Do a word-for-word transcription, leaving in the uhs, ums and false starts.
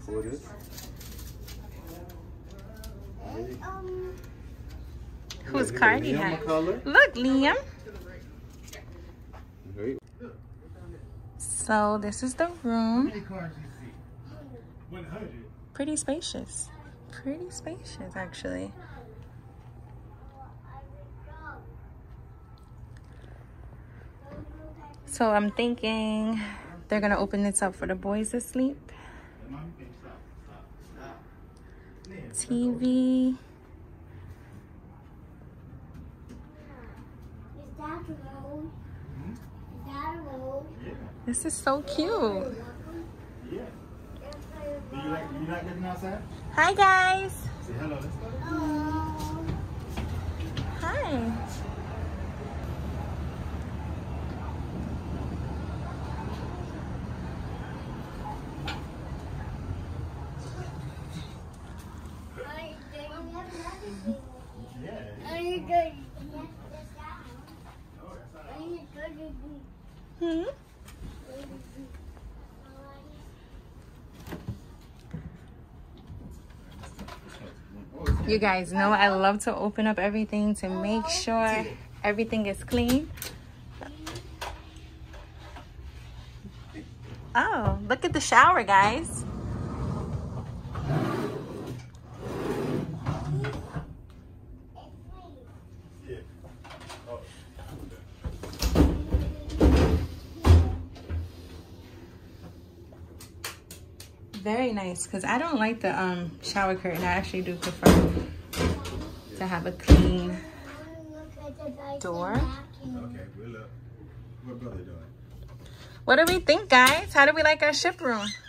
for this. Um, Whose car do you have? Color. Look, Liam. Great. So this is the room. one hundred. Pretty spacious. Pretty spacious, actually. So I'm thinking they're gonna open this up for the boys to sleep. T V. is that a road? Is that a road? This is so cute. Yeah. Do you like, do you like living outside? Hi, guys. Say hello. Let's go. Oh. Hi. Hmm? You guys know I love to open up everything to make sure everything is clean. Oh, look at the shower, guys. Very nice, because I don't like the um shower curtain. I actually do prefer to have a clean door. Okay, we'll look. What brother doing? What do we think, guys? How do we like our ship room?